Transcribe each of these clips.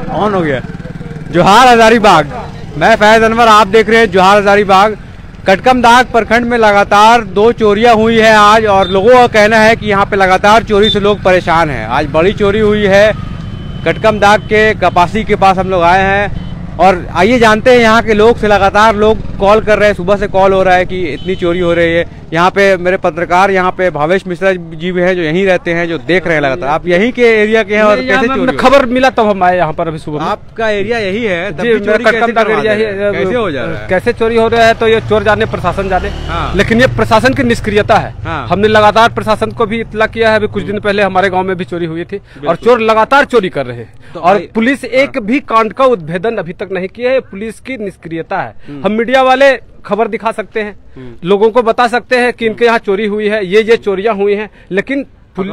On हो गया। जोहार हजारीबाग, मैं फैज अनवर, आप देख रहे हैं जोहार हजारीबाग। कटकमदाग प्रखंड में लगातार 2 चोरियां हुई है आज, और लोगों का कहना है कि यहाँ पे लगातार चोरी से लोग परेशान हैं। आज बड़ी चोरी हुई है कटकमदाग के कपासी के पास हम लोग आए हैं, और आइए जानते हैं यहाँ के लोग से। लगातार लोग कॉल कर रहे हैं, सुबह से कॉल हो रहा है कि इतनी चोरी हो रही है। यहाँ पे मेरे पत्रकार यहाँ पे भावेश मिश्रा जी भी हैं जो यहीं रहते हैं, जो देख रहे हैं लगातार। आप यहीं के एरिया के हैं और कैसे चोरी खबर मिला तब हम आए यहाँ पर अभी सुबह। आपका एरिया यही है? कटकमदाग एरिया ही कैसे हो जा रहा है? कैसे चोरी हो रहा है तो ये चोर जाने, प्रशासन जाने। लेकिन ये प्रशासन की निष्क्रियता है। हमने लगातार प्रशासन को भी इत्तला किया है। अभी कुछ दिन पहले हमारे गाँव में भी चोरी हुई थी और चोर लगातार चोरी कर रहे हैं, और पुलिस एक भी कांड का उद्भेदन अभी तक नहीं किया है। पुलिस की निष्क्रियता है। हम मीडिया वाले खबर दिखा सकते हैं, लोगों को बता सकते हैं कि इनके यहाँ चोरी हुई है, ये चोरियां हुई हैं, लेकिन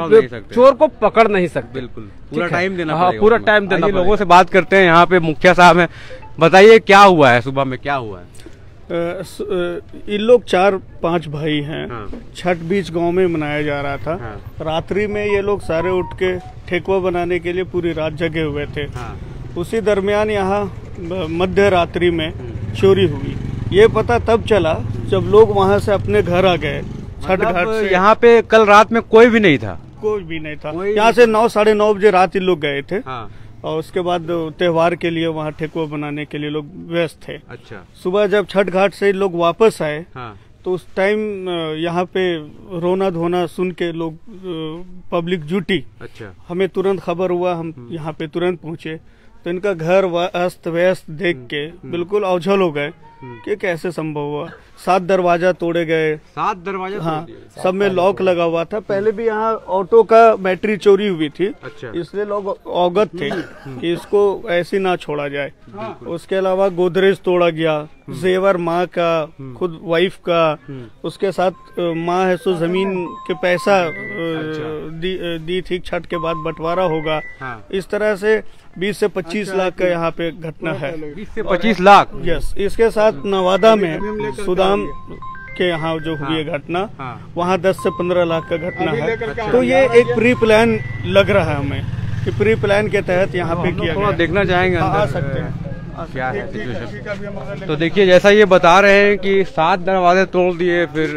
चोर को पकड़ नहीं सकते। बिल्कुल पूरा टाइम देना पड़ेगा। पूरा टाइम देना। लोगों से बात करते हैं। यहाँ पे मुखिया साहब हैं, बताइए क्या हुआ है, सुबह में क्या हुआ है? इन लोग 4-5 भाई हैं। छठ बीच गांव में मनाया जा रहा था। रात्रि में ये लोग सारे उठ के ठेकुआ बनाने के लिए पूरी रात जगे हुए थे। उसी दरमियान यहाँ मध्य रात्रि में चोरी हुई। ये पता तब चला जब लोग वहाँ से अपने घर आ गए। छठ घाट से यहाँ पे कल रात में कोई भी नहीं था? कोई भी नहीं था। यहाँ से 9-9:30 बजे रात ही लोग गए थे। और उसके बाद त्योहार के लिए वहाँ ठेकुआ बनाने के लिए लोग व्यस्त थे। अच्छा। सुबह जब छठ घाट से लोग वापस आए तो उस टाइम यहाँ पे रोना धोना सुन के लोग पब्लिक जुटी। अच्छा। हमें तुरंत खबर हुआ, हम यहाँ पे तुरंत पहुँचे तो इनका घर अस्त व्यस्त देख के बिल्कुल अवझल हो गए कि कैसे संभव हुआ। 7 दरवाजा तोड़े गए। 7 दरवाजा? हाँ, सब में लॉक लगा हुआ था। पहले भी यहाँ ऑटो का बैटरी चोरी हुई थी। अच्छा। इसलिए लोग अवगत थे कि इसको ऐसे ना छोड़ा जाए। उसके अलावा गोदरेज तोड़ा गया, जेवर माँ का, खुद वाइफ का, उसके साथ माँ है सो जमीन के पैसा दी थी, छठ के बाद बंटवारा होगा। इस तरह से 20 से 25 लाख का यहाँ पे घटना है। 20 से 25 लाख? यस। इसके साथ नवादा में सुदाम के यहाँ जो हुई है घटना, वहाँ 10 से 15 लाख का घटना है। तो ये एक प्री प्लान लग रहा है हमें कि प्री प्लान के तहत यहाँ पे किया गया। देखना चाहेंगे आ सकते हैं क्या है सिचुएशन। तो देखिए जैसा ये बता रहे हैं कि 7 दरवाजे तोड़ दिए, फिर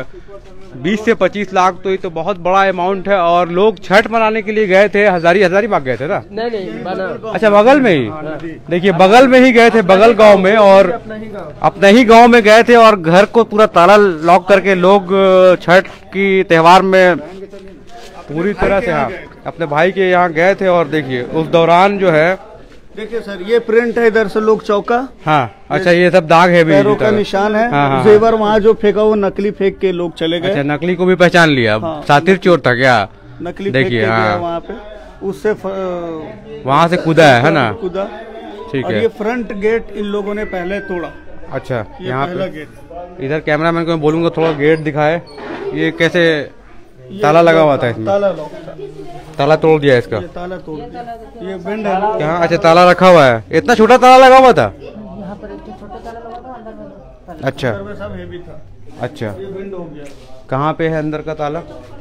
20 से 25 लाख, तो ये तो बहुत बड़ा अमाउंट है। और लोग छठ मनाने के लिए गए थे, हजारीबाग गए थे ना? नहीं, अच्छा, बगल में ही। देखिए बगल में ही गए थे, बगल गांव में, और अपने ही गांव में गए थे और घर को पूरा ताला लॉक करके लोग छठ की त्योहार में पूरी तरह से अपने भाई के यहाँ गए थे। और देखिए उस दौरान जो है, देखिए सर, ये प्रिंट है इधर से लोग चौका। हाँ। अच्छा, ये सब दाग है, पैरों का निशान है। हाँ। जेवर वहाँ जो फेंका वो नकली फेंक के लोग चले गए। अच्छा, नकली को भी पहचान लिया? सातिर चोर था क्या? नकली देखिए वहाँ पे उससे वहाँ से कूदा है ना? कूदा। ठीक है। और ये फ्रंट गेट इन लोगों ने पहले तोड़ा। अच्छा, यहाँ पे इधर कैमरामैन को मैं बोलूंगा थोड़ा गेट दिखाए। ये कैसे ताला लगा हुआ था इसमें? ताला लॉक था। ताला तोड़ दिया इसका? ये ताला तोड़ दिया। ये बेंड है यहाँ? अच्छा, ताला रखा हुआ है। इतना छोटा ताला लगा हुआ था? यहाँ पर एक छोटा ताला लगा था, अंदर में अच्छा। सब हेवी था। अच्छा, ये बेंड हो गया। कहाँ पे है अंदर का ताला?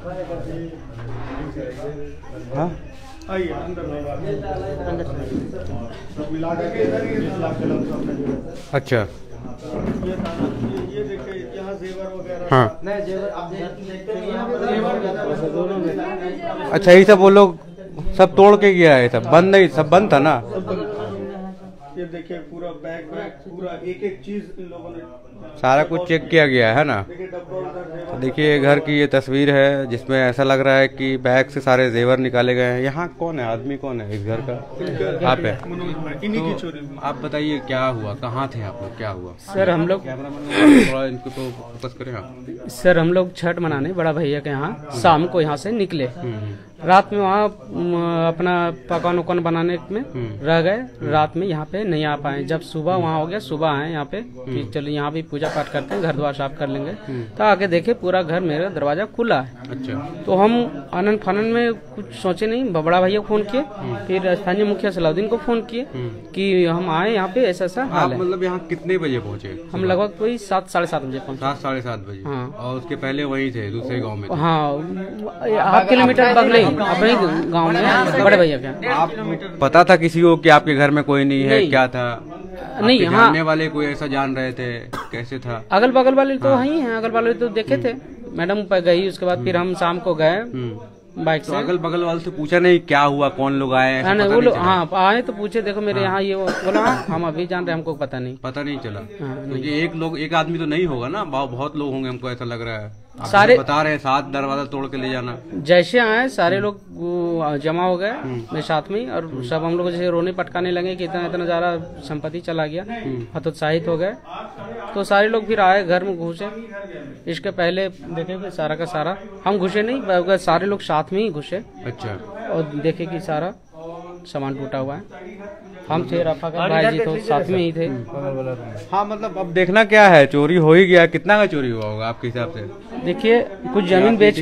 हाँ, आइए अंदर। अच्छा। ये देखिए यहाँ जेवर वगैरह। हाँ। अच्छा, ये सब वो लोग सब तोड़ के गया है? सब बंद नहीं, सब बंद था ना? ये देखिए पूरा बैग पूरा एक चीज इन लोगों ने सारा कुछ चेक किया गया है ना? तो देखिए घर की ये तस्वीर है जिसमें ऐसा लग रहा है कि बैग से सारे जेवर निकाले गए हैं। यहाँ कौन है, आदमी कौन है इस घर का? आप है? तो आप बताइए क्या हुआ, कहाँ थे आप लोग, क्या हुआ? सर हम लोग थोड़ा इनको तो फोकस करें आप। सर हम लोग छठ मनाने बड़ा भैया के यहाँ शाम को यहाँ से निकले। रात में वहाँ अपना पकवान उकवान बनाने में रह गए। रात में यहाँ पे नहीं आ पाए। जब सुबह वहाँ हो गया, सुबह आए यहाँ पे कि चलो यहाँ भी पूजा पाठ करते हैं, घर द्वार साफ कर लेंगे। तो आके देखे पूरा घर, मेरा दरवाजा खुला है। अच्छा। तो हम आनंद फानन में कुछ सोचे नहीं, बड़ा भैया को फोन किए, फिर स्थानीय मुखिया सलाउद्दीन को फोन किए कि हम आए यहाँ पे, ऐसा ऐसा हाल है। मतलब यहाँ कितने बजे पहुँचे? हम लगभग कोई 7 साढ़े 7 बजे पहुँचे। 7 साढ़े 7 बजे? हाँ। और उसके पहले वहीं थे, दूसरे गाँव में? हाँ, 1/2 किलोमीटर बगल अपने गांव में बड़े भैया के। आप पता था किसी को कि आपके घर में कोई नहीं है? क्या था? नहीं, यहाँ जानने वाले कोई ऐसा जान रहे थे? कैसे था? अगल बगल वाले तो वही हैं, अगल बगल तो देखे थे। मैडम पर गई, उसके बाद फिर हम शाम को गए बाइक से। अगल बगल वाले से पूछा नहीं क्या हुआ, कौन लोग आए? वो लोग हाँ आए तो पूछे, देखो मेरे यहाँ ये बोला, हम अभी जान रहे, हमको पता नहीं चला। तो ये एक आदमी तो नहीं होगा ना, बहुत लोग होंगे, हमको ऐसा लग रहा है। सारे बता रहे हैं 7 दरवाजा तोड़ के ले जाना। जैसे आए सारे लोग जमा हो गए मेरे साथ में, और सब हम लोग जैसे रोने पटकाने लगे कि इतना इतना ज्यादा संपत्ति चला गया, हतोत्साहित हो गए। तो सारे लोग फिर आए, घर में घुसे। इसके पहले देखे सारा का सारा, हम घुसे नहीं, सारे लोग साथ में ही घुसे। अच्छा। और देखे कि सारा सामान टूटा हुआ है। हम थे, रफा का भाई जी तो साथ में ही थे। हाँ, मतलब अब देखना क्या है, चोरी हो ही गया। कितना का चोरी हुआ होगा आपके हिसाब से? देखिए, कुछ जमीन बेच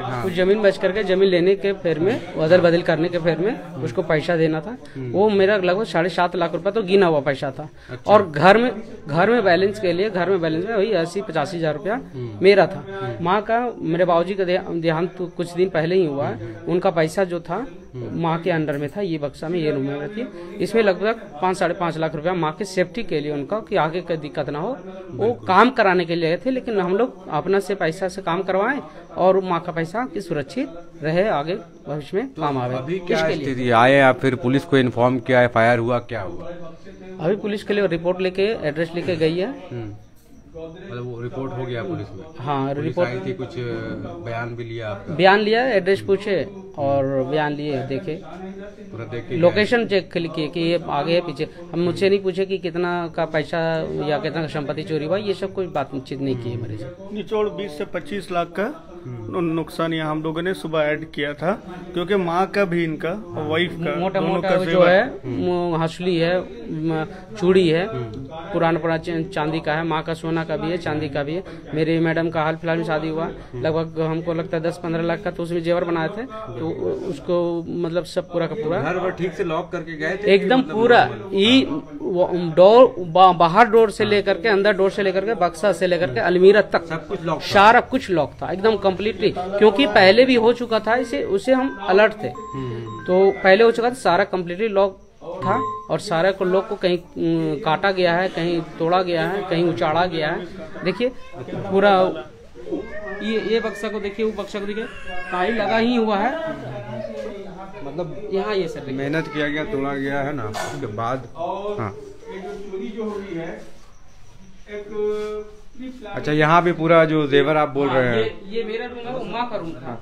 करके जमीन लेने के फेर में, अदल बदल करने के फेर में उसको पैसा देना था। वो मेरा लगभग 7.5 लाख रुपया तो गिना हुआ पैसा था। अच्छा। और घर में बैलेंस के लिए, घर में बैलेंस में वही 80-85 हजार रुपया मेरा था। माँ का, मेरे बाबूजी का देहांत कुछ दिन पहले ही हुआ है। उनका पैसा जो था माँ के अंडर में था, ये बक्सा में, ये रूम में रहती है। इसमें लगभग 5-5.5 लाख रुपया माँ के सेफ्टी के लिए, उनका कि आगे कोई दिक्कत ना हो, वो काम कराने के लिए गए थे। लेकिन हम लोग अपना से पैसा से काम करवाएं और माँ का पैसा की सुरक्षित रहे, आगे भविष्य में काम आवे। अभी क्या स्थिति? आए आप, फिर पुलिस को इन्फॉर्म किया, FIR हुआ, क्या हुआ? अभी पुलिस के लिए रिपोर्ट लेके, एड्रेस लेके गई है। मतलब वो रिपोर्ट हो गया पुलिस में? हाँ, रिपोर्ट आई थी, कुछ बयान भी लिया आपका? बयान लिया, एड्रेस पूछे और बयान लिए, देखे, पूरा देखे, लोकेशन चेक किए कि ये आगे है पीछे। हम मुझसे नहीं पूछे कि कितना का पैसा या कितना का संपत्ति चोरी हुआ, ये सब कोई बातचीत नहीं की मेरे से। निचोड़ 20 से 25 लाख का नुकसान यहाँ हम लोगों ने सुबह ऐड किया था, क्योंकि माँ का भी, इनका वाइफ का, मोटा मोटा जो है, हंसली है, चूड़ी है, पुराना चांदी का है, माँ का सोना का भी है, चांदी का भी है। मेरी मैडम का हाल फिलहाल में शादी हुआ, लगभग हमको लगता है 10-15 लाख का, तो उसमें जेवर बनाए थे, तो उसको मतलब सब पूरा का पूरा घर ठीक से लॉक करके गए थे एकदम, मतलब पूरा डोर, बाहर डोर से लेकर के, अंदर डोर से लेकर के, बक्सा से लेकर के अलमीरा तक सब कुछ लॉक, सारा कुछ लॉक था एकदम कम्प्लीटली। क्योंकि पहले भी हो चुका था इसे, उसे हम अलर्ट थे, तो पहले हो चुका था, सारा कम्प्लीटली लॉक था। और सारे को लोग को कहीं काटा गया है, कहीं तोड़ा गया है, कहीं उचाड़ा गया है। देखिए पूरा ये बक्सा को देखिए, वो बक्सा को देखिए, टाइल लगा ही हुआ है, मतलब यहाँ ये सर मेहनत किया गया, तोड़ा गया है ना, उसके बाद। हाँ, अच्छा, यहाँ भी पूरा जो जेवर आप बोल रहे हैं, ये मेरा रूम है, वो माँ का रूम था।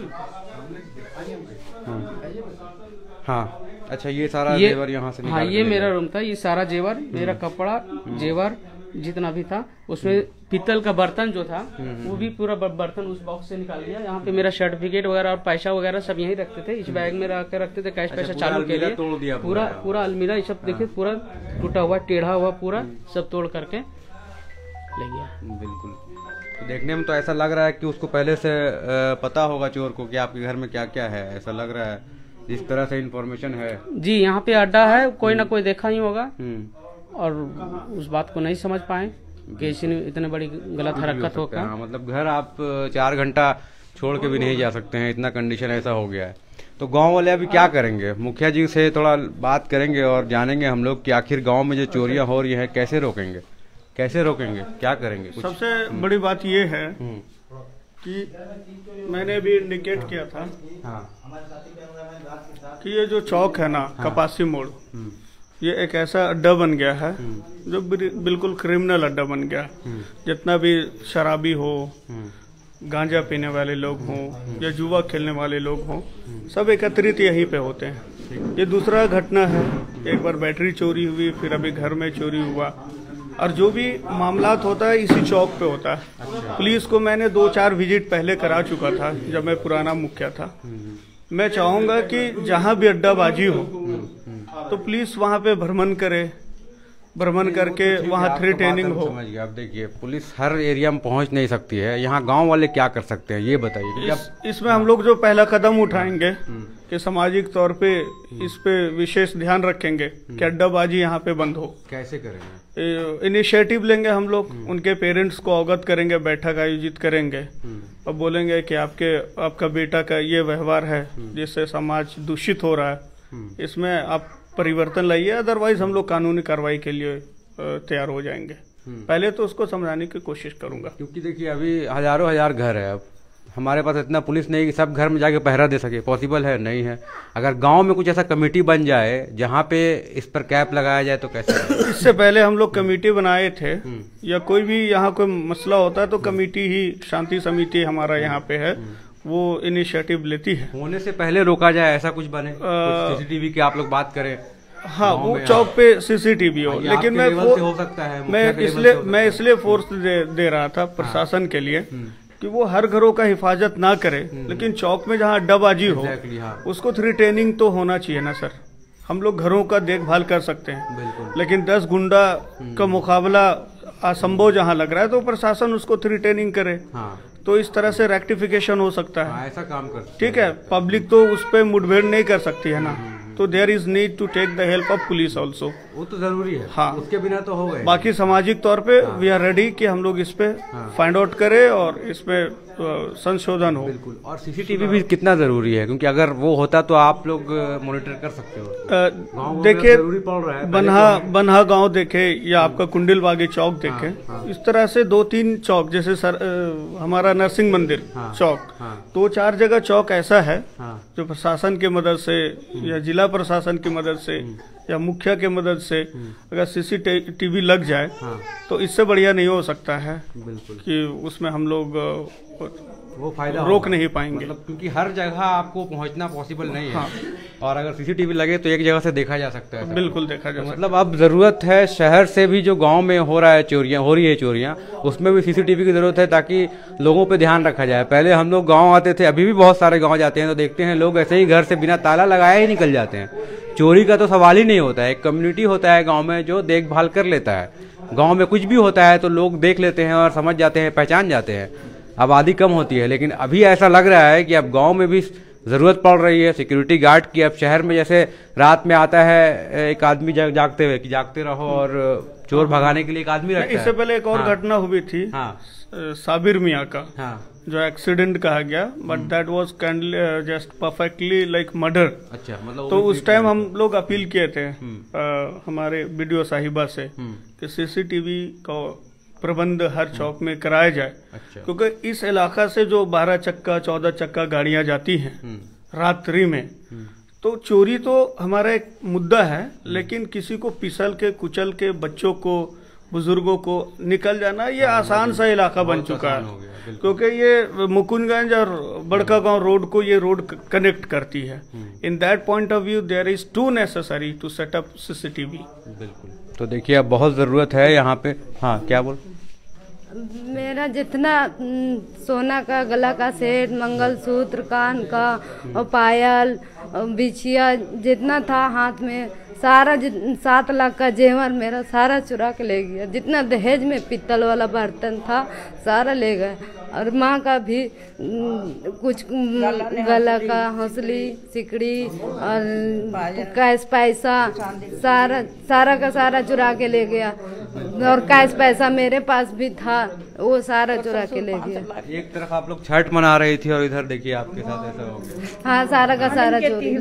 हाँ, अच्छा, ये सारा जेवर यहाँ से हाँ, ये मेरा रूम था, ये सारा जेवर, मेरा कपड़ा, जेवर जितना भी था, उसमें पीतल का बर्तन जो था, वो भी पूरा बर्तन उस बॉक्स से निकाल दिया। यहाँ पे मेरा सर्टिफिकेट वगैरह और पैसा वगैरह सब यहीं रखते थे, इस बैग में रख के रखते थे, कैश पैसा चालू के लिए। पूरा अलमीरा, ये सब देखिए, पूरा टूटा हुआ, टेढ़ा हुआ, पूरा सब तोड़ करके ले गया। बिल्कुल, तो देखने में तो ऐसा लग रहा है कि उसको पहले से पता होगा चोर को कि आपके घर में क्या क्या है, ऐसा लग रहा है जिस तरह से इन्फॉर्मेशन है। जी, यहाँ पे अड्डा है, कोई ना कोई देखा ही होगा और उस बात को नहीं समझ पाए कि इतने बड़ी गलत हरकत होगा। हाँ, मतलब घर आप 4 घंटा छोड़ के भी नहीं जा सकते हैं, इतना कंडीशन ऐसा हो गया है। तो गांव वाले अभी क्या करेंगे? मुखिया जी से थोड़ा बात करेंगे और जानेंगे हम लोग कि आखिर गांव में जो चोरियां हो रही है कैसे रोकेंगे, क्या करेंगे? सबसे बड़ी बात ये है कि मैंने भी इंडिकेट किया था कि ये जो चौक है ना, कपासी मोड़, ये एक ऐसा अड्डा बन गया है जो बिल्कुल क्रिमिनल अड्डा बन गया। जितना भी शराबी हो, गांजा पीने वाले लोग हों या जुआ खेलने वाले लोग हों, सब एकत्रित यहीं पे होते हैं। ये दूसरा घटना है, एक बार बैटरी चोरी हुई, फिर अभी घर में चोरी हुआ, और जो भी मामलात होता है इसी चौक पे होता है। पुलिस को मैंने 2-4 विजिट पहले करा चुका था जब मैं पुराना मुखिया था। मैं चाहूंगा कि जहां भी अड्डाबाजी हो तो पुलिस वहां पे भ्रमण करे, भ्रमण करके वहाँ थ्री ट्रेनिंग हो। समझ गया। अब देखिए पुलिस हर एरिया में पहुंच नहीं सकती है, यहाँ गांव वाले क्या कर सकते हैं ये बताइए। इसमें हम लोग जो पहला कदम उठाएंगे कि सामाजिक तौर पे इस पे विशेष ध्यान रखेंगे कि अड्डाबाजी यहाँ पे बंद हो। कैसे करेंगे? इनिशिएटिव लेंगे हम लोग, उनके पेरेंट्स को अवगत करेंगे, बैठक आयोजित करेंगे और बोलेंगे कि आपका बेटा का ये व्यवहार है जिससे समाज दूषित हो रहा है, इसमें आप परिवर्तन लाइए, अदरवाइज हम लोग कानूनी कार्रवाई के लिए तैयार हो जाएंगे। पहले तो उसको समझाने की कोशिश करूंगा, क्योंकि देखिए अभी हजारों हजार घर है, अब हमारे पास इतना पुलिस नहीं कि सब घर में जाके पहरा दे सके, पॉसिबल है नहीं है। अगर गांव में कुछ ऐसा कमेटी बन जाए जहां पे इस पर कैप लगाया जाए तो कैसे? इससे पहले हम लोग कमेटी बनाए थे, या कोई भी यहाँ कोई मसला होता है तो कमेटी ही, शांति समिति हमारा यहाँ पे है, वो इनिशिएटिव लेती है। होने से पहले रोका जाए ऐसा कुछ बने, सीसीटीवी की आप लोग बात करें। हाँ, वो चौक पे सीसीटीवी हो, लेकिन हो सकता है, मैं इसलिए फोर्स दे रहा था प्रशासन के लिए कि वो हर घरों का हिफाजत ना करे, लेकिन चौक में जहाँ अड्डाबाजी हो उसको थ्री ट्रेनिंग तो होना चाहिए ना सर। हम लोग घरों का देखभाल कर सकते हैं, लेकिन 10 गुंडा का मुकाबला असंभव जहाँ लग रहा है तो प्रशासन उसको थ्री ट्रेनिंग करे। तो इस तरह से रेक्टिफिकेशन हो सकता है। ऐसा काम कर, ठीक है। पब्लिक तो उस पर मुठभेड़ नहीं कर सकती है ना, तो there is need to take the help of police also. वो तो जरूरी है। हाँ, उसके बिना तो हो गए। बाकी सामाजिक तौर पे वी आर रेडी कि हम लोग इस पे फाइंड आउट करें और इस पे संशोधन हो। बिल्कुल। और सीसीटीवी भी कितना जरूरी है, क्योंकि अगर वो होता तो आप लोग मॉनिटर कर सकते हो। देखिए, है बनहा गांव देखे या आपका कुंडिल बागी चौक देखे, इस तरह से 2-3 चौक, जैसे हमारा नरसिंह मंदिर चौक, 2-4 जगह चौक ऐसा है जो प्रशासन की मदद से या जिला प्रशासन की मदद से या मुखिया के मदद से अगर सीसीटीवी लग जाए तो इससे बढ़िया नहीं हो सकता है। बिल्कुल। कि उसमें हम लोग वो फायदा रोक नहीं पाएंगे, मतलब क्योंकि हर जगह आपको पहुंचना पॉसिबल नहीं है। और अगर सीसीटीवी लगे तो एक जगह से देखा जा सकता है। बिल्कुल देखा जा सकता है। मतलब अब जरूरत है शहर से भी, जो गांव में हो रही है चोरियां, उसमें भी सीसीटीवी की जरूरत है ताकि लोगों पे ध्यान रखा जाए। पहले हम लोग गांव आते थे, अभी भी बहुत सारे गांव जाते हैं तो देखते हैं लोग ऐसे ही घर से बिना ताला लगाए ही निकल जाते हैं। चोरी का तो सवाल ही नहीं होता है। एक कम्युनिटी होता है गाँव में जो देखभाल कर लेता है। गाँव में कुछ भी होता है तो लोग देख लेते हैं और समझ जाते हैं, पहचान जाते हैं। आबादी कम होती है, लेकिन अभी ऐसा लग रहा है कि अब गांव में भी जरूरत पड़ रही है सिक्योरिटी गार्ड की। अब शहर में जैसे रात में आता है एक आदमी जागते हुए कि जागते रहो और चोर भगाने के लिए एक आदमी रखता है। इससे पहले एक और घटना हुई थी साबिर मियाँ का, जो एक्सीडेंट कहा गया, but that was just perfectly like murder. अच्छा, मतलब तो उस टाइम हम लोग अपील किए थे हमारे वीडियो साहिबा से कि सीसीटीवी का प्रबंध हर चौक में कराया जाए। अच्छा। क्योंकि इस इलाका से जो 12 चक्का 14 चक्का गाड़ियां जाती हैं रात्रि में, तो चोरी तो हमारा एक मुद्दा है, लेकिन किसी को पिसल के कुचल के बच्चों को, बुजुर्गों को निकल जाना, ये आसान सा इलाका बन चुका है। क्योंकि ये मुकुंदगंज और बड़का गांव रोड को ये रोड कनेक्ट करती है। In that point of view there is too necessary to set up CCTV. बिल्कुल। तो देखिए अब बहुत जरूरत है यहाँ पे। हाँ, क्या बोल? मेरा जितना सोना का गला का सेट, मंगलसूत्र, कान का और पायल और बिछिया जितना था हाथ में, सारा 7 लाख का जेवर मेरा सारा चुरा के ले गया। जितना दहेज में पित्तल वाला बर्तन था सारा ले गए। और माँ का भी कुछ गला का हौसली, सिकड़ी और कैश पैसा सारा का सारा चुरा के ले गया। और कैश पैसा मेरे पास भी था, वो सारा चुरा के ले गया। एक तरफ आप लोग छठ मना रही थी और इधर देखिए आपके साथ ऐसा हो गया। हाँ, सारा का सारा चोरी।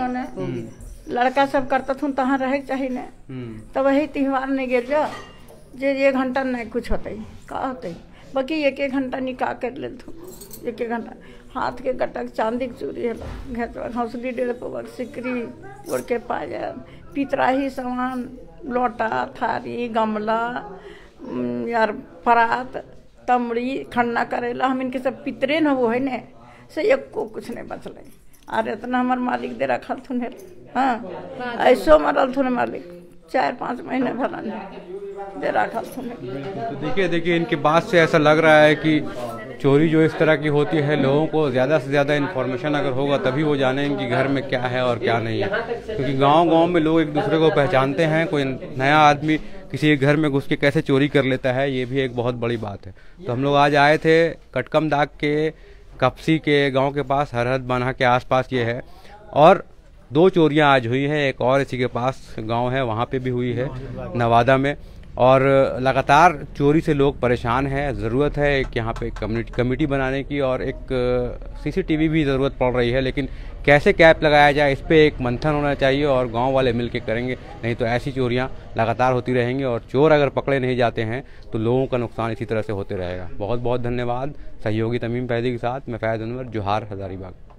लड़का सब करता था तहाँ रहे चाहिए न, तो वही त्योहार नहीं गिर जा जे 1 घंटा नहीं कुछ होते का होते, बाकी 1-1 घंटा निकाह कर ले, 1-1 घंटा हाथ के गटक चांदी की चूड़ी है, हौसली 1.5 पवक, सिकरी, उड़ के पायल, पितराही सामान, लोटा, थारी, गमला, यार परात, तमड़ी, खन्ना करेला, हम इनके सब पितरे न वो है न से एक को कुछ नहीं बचल। अरे इतना हमार मालिक दे रखा थुन है। हाँ, ऐसो मरल थुन मालिक 4-5 महीने भला दे रखा थुन। तो देखिए इनकी बात से ऐसा लग रहा है कि चोरी जो इस तरह की होती है, लोगों को ज़्यादा से ज़्यादा इन्फॉर्मेशन अगर होगा तभी वो जानेंगे कि घर में क्या है और क्या नहीं है। क्योंकि गांव-गांव में लोग एक दूसरे को पहचानते हैं, कोई नया आदमी किसी घर में घुस के कैसे चोरी कर लेता है, ये भी एक बहुत बड़ी बात है। तो हम लोग आज आए थे कटकम दाग के कपसी के गाँव के पास, हरहद बान्हा के आसपास ये है, और 2 चोरियां आज हुई हैं। एक और इसी के पास गांव है, वहाँ पे भी हुई है नवादा में, और लगातार चोरी से लोग परेशान हैं। ज़रूरत है एक यहाँ पे कमेटी बनाने की, और एक सीसीटीवी भी ज़रूरत पड़ रही है। लेकिन कैसे कैप लगाया जाए, इस पे एक मंथन होना चाहिए और गांव वाले मिल के करेंगे, नहीं तो ऐसी चोरियां लगातार होती रहेंगी और चोर अगर पकड़े नहीं जाते हैं तो लोगों का नुकसान इसी तरह से होते रहेगा। बहुत बहुत धन्यवाद। सहयोगी तमीम पैदी के साथ मैं फैज़ अनवर, जोहार हज़ारीबाग।